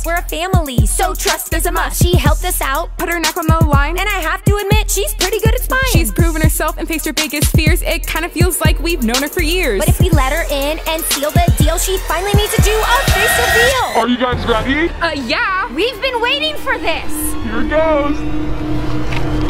us, we're a family, so trust is a must. She helped us out, Put her neck on the line, and I have to admit, she's pretty good at spying. she's proven herself and faced her biggest fears. It kinda feels like we've known her for years. But if we let her in and seal the deal, she finally needs to do a face reveal. Are you guys ready? Yeah. We've been waiting for this. Here it goes.